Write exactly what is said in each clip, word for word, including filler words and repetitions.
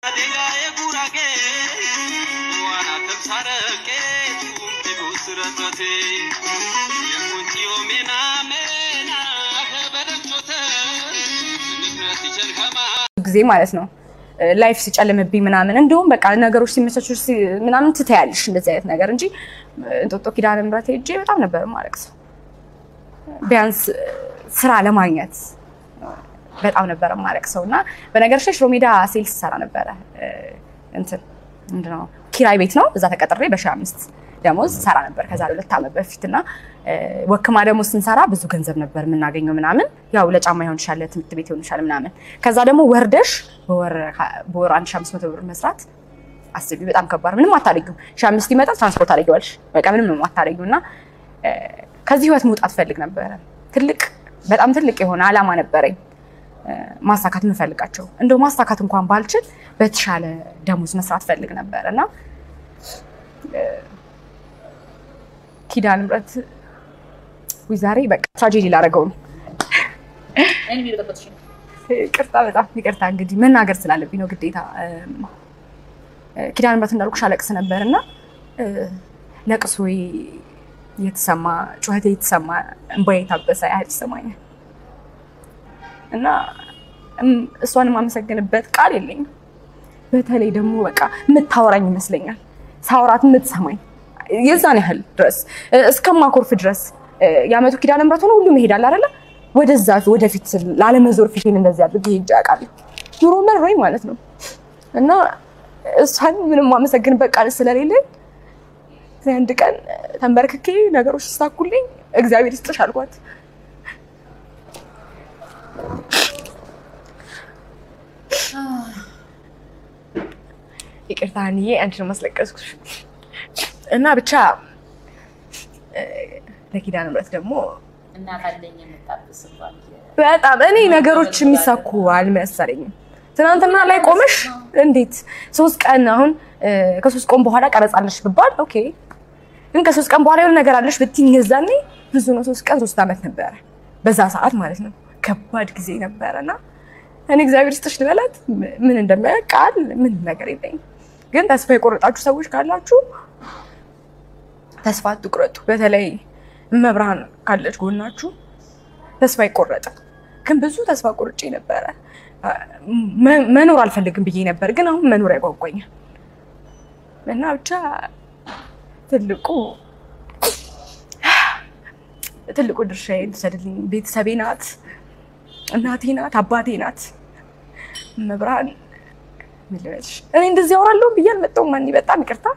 ጊዜ ማለት ነው ላይፍ ሲጨልምብኝ ምናምን እንደውም በቃ ነገሮች ሲመቻቹ ምናምን ትታያለሽ እንደዚህ አይነት ነገር እንጂ እንጦጦ ኪዳነ ምሕረት ሄጄ በጣም ነበር ማለቅስ ቢያንስ ስራ ለማግኘት በጣም ነበር ማለቅሰውና በነገርሽ ሽሮ ሜዳ ሴልስ ሰራ ነበር እንትን ምንድነው ኪራይ ቤት ነው እዛ ተቀጥሬ በሺህ አምስት ደሞዝ ሰራ ነበር ከዛ ሁለት ዓመት በፊትና ወክማ ደሞዝ ስንሰራ ብዙ ገንዘብ ነበር ምናገኘው ምናምን ያው ለጫማ ይሆን ይችላል ትምርት ቤት ይሆን ይችላል ምናምን ከዛ ደግሞ ወርደሽ በወር በወር አንድ ሺህ አምስት መቶ ብር መስራት አስቢ በጣም ከባድ ምንም አታደርጊው ሺህ አምስት ይመጣ ትራንስፖርት አድርጊዋልሽ በቃ ምንም ነው አታደርጊውና ከዚህ ህይወት መውጣት ፈልግ ነበር ትልቅ በጣም ትልቅ የሆነ አላማ ነበረኝ ማሳካት ምፈልጋቸው እንደው ማሳካት እንኳን ባልችል በተሻለ ደሞዝ መስራት ፈልግ ነበርና ኪዳነ ምሕረት ወዛሬ በቃ ትራጀዲ ላረጋው ነው እኔ ቢረጣጥሽ ይቅርታ በጣም ይቅርታ እንግዲህ መናገር ስላለብኝ ነው ግዴታ ኪዳነ ምሕረት እንዳልኩሽ አለቅስ ነበርና ለቅሶይ የተሰማ ጩኸቴ የተሰማ እንባዬ ታበሰ ያህል ይሰማኛል እና እሷን ማመሰግንበት ቃል የለኝም በተለይ ደግሞ በቃ ምታወራኝ ይመስለኛል ሳውራት ምትሰማኝ የዛን ያህል ድረስ እስከማኮርፍ ድረስ ያመቱ ኪዳነ ምሕረት ሆኖ ሁሉ መሄዳል አይደለ ወደዛ ወደፊት ላለመዞር ፊቴን እንደዚህ አድርጌ ይጃቃል ኑሮ መሮኝ ማለት ነው እና እሷን ምንም ማመሰግንበት ቃል ስለሌለኝ አንድ ቀን ተንበርክኬ ነገሮች ተሳኩልኝ እግዚአብሔር ይስጥሽ አልኳት ይቅርታንዬ አንቺ ነው ማስለቀስኩሽ እና ብቻ ለኪዳነ ምሕረት ደግሞ እና ካለኝ የምታብስባል በጣም እኔ ነገሮች የሚሳኩ አልመሰለኝም ትናንትና ላይ ቆመሽ እንዴት ሶስት ቀን አሁን ከሶስት ቀን በኋላ ቀረጻለሽ ብባል ኦኬ ግን ከሶስት ቀን በኋላ የሆነ ነገር አለሽ ብትኝ የዛኔ ብዙ ነው ሶስት ቀን ሶስት ዓመት ነበር በዛ ሰዓት ማለት ነው ከባድ ጊዜ ነበርና እኔ እግዚአብሔር ይስጥሽ ልበላት ምን እንደማያቃል ምን ነገር የለኝ ግን ተስፋ የቆረጣችሁ ሰዎች ካላችሁ ተስፋ አትቁረጡ በተለይ መብራን ካለች ጎናችሁ ተስፋ ይቆረጥ ግን ብዙ ተስፋ ቆርጬ ነበር መኖር አልፈልግም ብዬ ነበር ግን አሁን መኖር ያጓጓኛል እና ብቻ ትልቁ ትልቁ ድርሻዬ ተሰድልኝ ቤተሰቤ ናት እናቴ ናት አባቴ ናት መብራን ምልሽ እኔ እንደዚህ አወራለሁ ብዬ አልመጣሁም ማን በጣም ይቅርታ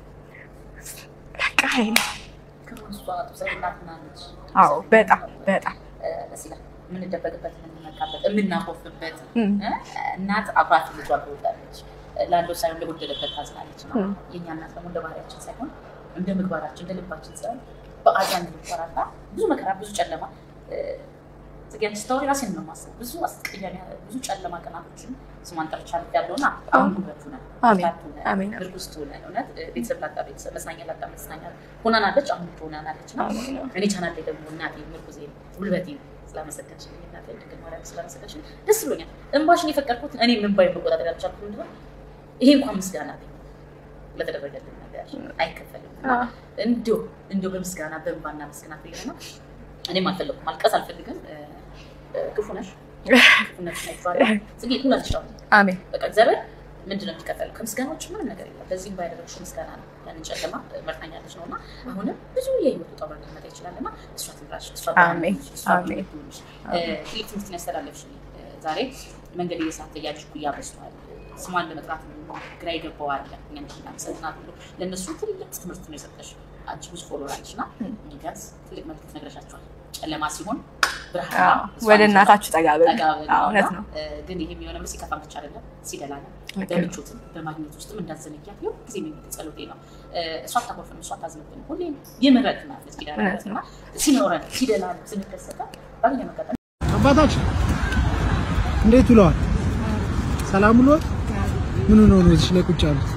በቃ አይኔ ከመስዋዕቱ ሰላምና ነች አዎ በጣም በጣም ለሲላ ምን እንደበቀበት ምን እናቃበት ምናቆፍበት እናት አባት ልጇ ወጣለች ላንዶ ሳይሆን ለጎደለበት ታዝናለች ነው የኛ እናት ደግሞ እንደባሪያችን ሳይሆን እንደ ምግባራችን እንደ ልባችን ሳይሆን በአዛን ልትፈራታ ብዙ መከራ ብዙ ጨለማ ተገን ስቶሪ ራስን ነው ማሰብ ብዙ አስቀያሚ ብዙ ጨለማ ቀናቶችን ስማን ጠርቻለሁ ያለውና አሁን ጉበቱ ነው አሜን አሜን ክርስቶስ ነው እውነት ቤተሰብ ላጣ ቤተሰብ መስናኛ ላጣ መስናኛ ሆናናለች አሁን ሆናናለች ነው እኔ ቻናል ላይ ደግሞ እናቴ ምርኩዜ ጉልበቴ ስለመሰከች እናቴ ድንግል ማርያም ስለመሰከች ደስ ብሎኛል እንባሽን የፈቀድኩት እኔ ምን ባይ መቆጣጠር ያልቻልኩት እንደሆነ ይሄ እንኳን ምስጋና ነው ለተደረገልን ነገር አይከፈልም እንዶ እንዶ በምስጋና በእንባና ምስጋና ይለና እኔ ማፈልኩ ማልቀስ አልፈልግም ክፉነሽ ክፉነሽ አይባል ስለዚህ ኩላች ነው አሜን በቃ እግዚአብሔር ምንድነው የሚከፈለው ከምስጋናዎች ምንም ነገር የለም በዚህም ባይደረግሽ ምስጋና ነው ያንን ጨለማ መርታኛለች ነውና አሁንም ብዙ የህይወት ጣውራ ሊመጣ ይችላልና እሷ ትምራሽ እሷ አሜን አሜን ትልቅ ትምህርት ያስተላለፍሽ ዛሬ መንገድ እየሳተ ያድርኩ ያበስቷል ስሟን ለመጥራት ግራ ይገባዋል እኛን እናሰጥናት ሁሉ ለነሱ ትልቅ ትምህርት ነው የሰጠሽ አንቺ ብዙ ፎሎራችና ይጋስ ትልቅ መልእክት ነግረሻቸዋል ጨለማ ሲሆን ብርሃን ወደ እናታችሁ ጠጋበል እውነት ነው ግን ይሄ የሚሆነው ሲከፋም ብቻ አይደለም ሲደላና በምቾትም በማግኘት ውስጥም እንዳዘነቂያ ይው ጊዜ ምን ተጸሎቴ ነው እሷ ታቆፈን እሷ ታዝነብን ሁሌ የምረት ማለት እስኪዳና ሲኖረን ሲደላና ስንከሰተ ባለኛ መቀጠል አባታችን እንዴት ውለዋል ሰላም ውለዋል ምን ነው ነው እዚህ ላይ ቁጭ ያሉት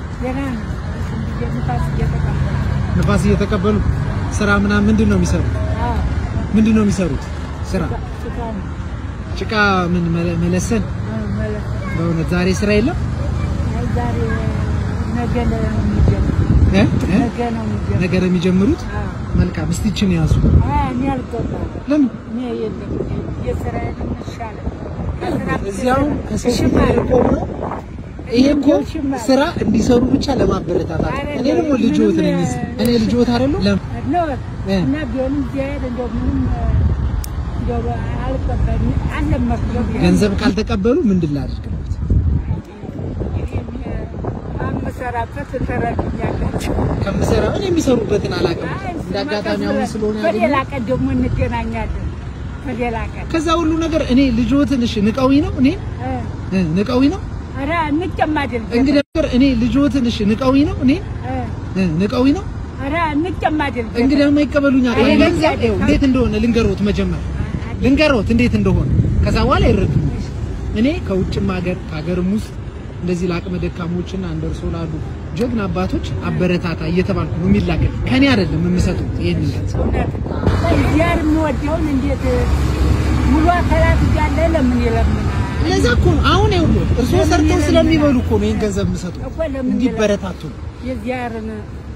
ንፋስ እየተቀበሉ ስራ ምናምን ምንድነው የሚሰሩት ምንድነው የሚሰሩት ስራ ጭቃ ምን መለሰን በእውነት ዛሬ ስራ የለም ዛሬ ነገ ነው የሚጀምሩት እ ነገ ነው የሚጀምሩት መልካም እስቲ እቺን ያዙ እኔ አልገባም ለምን እኔ የለም የሥራዬን መሻለ እዚያው ከሰው ቆሞ ይሄ እኮ ስራ እንዲሰሩ ብቻ ለማበረታታት እኔ ደግሞ ልጆት ነኝ እኔ ልጆት አይደለም ነው እና ቢሆንም ቢሄድ እንደው ምንም እንደው አልቀበል አለመክረብ ገንዘብ ካልተቀበሉ ምንድን ላድርግለት አመሰራበት ተረጋጋችሁ ከምሰራ እኔ የሚሰሩበትን አላቀም እንዳጋጣሚ አሁን ስለሆነ ያለው በሌላ ቀን ደግሞ እንገናኛለን በሌላ ቀን ከዛ ሁሉ ነገር እኔ ልጆትን እሺ ንቀውኝ ነው እኔ እ ንቀውኝ ነው አራ እንጨማደል እንግዲህ ነገር እኔ ልጆትን እሺ ንቀውኝ ነው እኔ እ ንቀውኝ ነው አራ እንጨማደል እንግዲህ ደግሞ ይቀበሉኛ ገንዘብ እንዴት እንደሆነ ልንገሮት መጀመር ልንገሮት እንዴት እንደሆነ ከዛ በኋላ ይረዱ እኔ ከውጭም ሀገር ከሀገርም ውስጥ እንደዚህ ለአቅመ ደካሞችና እንደርሶ ላሉ ጀግና አባቶች አበረታታ እየተባልኩ ነው የሚላከል ከኔ አይደለም የምሰጡት ይሄን ገንዘብ ያር ምወደውን እንዴት ሙሉ አካላት ያለ ለምን ይለምና ለዛ እኮ አሁን ይኸውልህ እርሶ ሰርተው ስለሚበሉ እኮ ነው ይሄን ገንዘብ የምሰጡት እንዲበረታቱ የዚያርን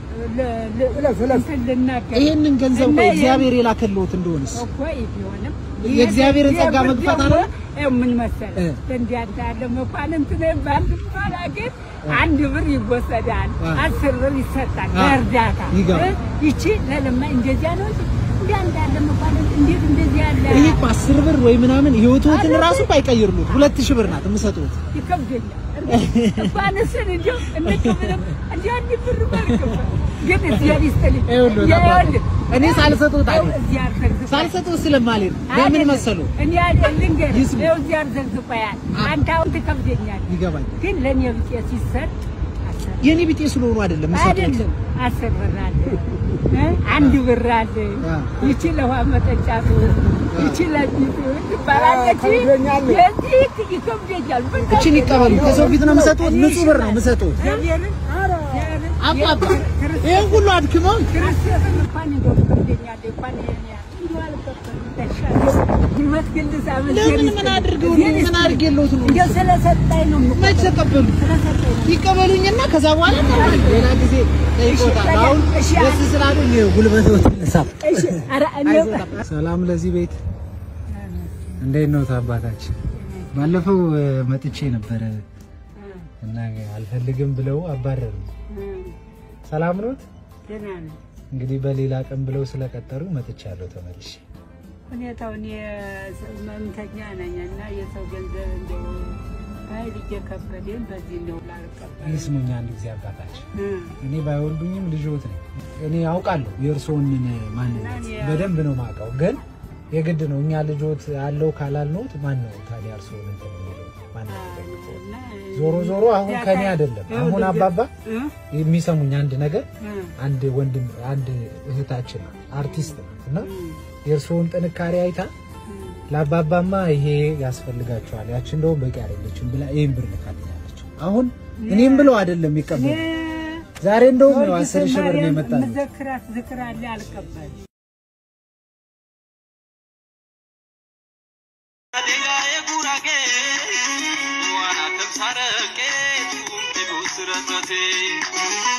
ለለለለና ይሄንን ገንዘብ ነው እግዚአብሔር የላከልዎት እንደሆነስ እኮ ይሆንም የእግዚአብሔርን ጸጋ መግፋት አለ ምን መሰለህ እንዲያንተ ያለ መኳንንት ነው ባንክ ማላገት አንድ ብር ይወሰዳል አስር ብር ይሰጣል በእርዳታ ይቺ ለለማ እንደዚያ ነው እንዲያንተ ያለ መኳንንት እንዴት እንደዚህ ያለ ይሄ አስር ብር ወይ ምናምን ህይወቱን ራሱ ባይቀይርሉት ሁለት ሺህ ብር ናት የምሰጡት ይከብደኛል ባነሰን እንዴ እንከብደም እንዴ ብር ባልከው ግን እዚያ ይስተልኝ እኔ ሳልሰጡት አይደል ሳልሰጡት ስለማልል ለምን መሰሉ እኔ ልንገር ነው እዚያ ዘግዝቋያል አንታው ተከብደኛል ይገባኝ ግን ለኔ ብጤ ሲሰጥ የኔ ብጤ ስለሆኑ አይደለም መሰጡት አስር ብር አለ አንድ ብር አለ ይቺ ለዋ መጠጫቱ ይቺ ለዚህ ባላለች የዚህ ይከብደኛል እቺን ይቀበሉ ከሰው ፊት ነው መሰጡት ንጹህ ብር ነው መሰጡት አባባ ይሄ ሁሉ አድክመው ክርስቲያን እንኳን እንደው ይከብደኛል እንኳን እንደው አልከፈል ጉልበት ግን ሳመን ለምን ምን አድርገው ምን አድርገውት ነው እንደው ስለሰጣይ ነው መቼ ተቀበሉ ይቀበሉኝና ከዛ በኋላ ሌላ ጊዜ ጠይቆታል አሁን ደስ ስላሉኝ ጉልበቶት ሳብ እሺ አራ እኔ ሰላም ለዚህ ቤት እንዴት ነው ታባታችን ባለፈው መጥቼ ነበር እና አልፈልግም ብለው አባረሩ ሰላም ነው ደህና ነኝ እንግዲህ በሌላ ቀን ብለው ስለቀጠሩ መጥቻለሁ ተመልሼ ሁኔታውን የመምተኛ ነኝና የሰው ገንዘብ እንደው አይ ልጅከበደን በዚህ ነው ላልቀበል ይስሙኛ አንድ ጊዜ አባታችን እኔ ባይወልዱኝም ልጆት ነኝ እኔ አውቃለሁ የእርሶን ማንነት በደንብ ነው ማውቀው ግን የግድ ነው እኛ ልጆት አለው ካላልነውት ማን ነው ታዲያ እርሶን እንትን የሚለው ማን ነው ዞሮ ዞሮ አሁን ከኔ አይደለም አሁን አባባ የሚሰሙኝ አንድ ነገር አንድ ወንድም አንድ እህታችን አርቲስት እና የእርሶን ጥንካሬ አይታ ለአባባማ ይሄ ያስፈልጋቸዋል ያቺ እንደው በቂ አይደለችም ብላ ይሄን ብር ልካልኛለች አሁን እኔም ብለው አይደለም ይቀበል ዛሬ እንደው ነው አስር ሺህ ብር ነው የመጣው መዘክራት ዝክራ አለ አልቀበል አዲጋዬ ጉራጌ ዋና ተሳረቄ ቱም ትቡስረተቴ